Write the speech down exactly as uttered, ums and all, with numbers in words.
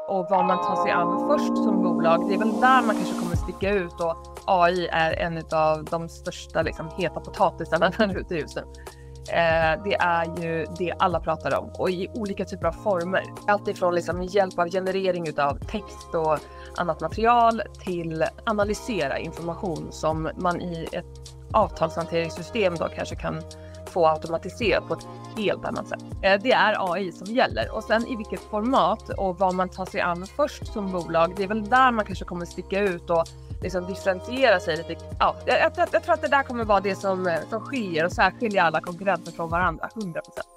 och vad man tar sig an först som bolag, det är väl där man kanske kommer sticka ut, och A I är en av de största liksom, heta potatisarna där ute just nu. Eh, det är ju det alla pratar om, och i olika typer av former. Allt ifrån liksom hjälp av generering av text och annat material till analysera information som man i ett avtalshanteringssystem då kanske kan få automatiserat på ett helt annat sätt. Eh, det är A I som gäller, och sen i vilket format och vad man tar sig an först som bolag, det är väl där man kanske kommer sticka ut och liksom differentiera sig lite. Ja, jag, jag, jag tror att det där kommer vara det som, som skiljer och särskiljer alla konkurrenter från varandra, hundra procent.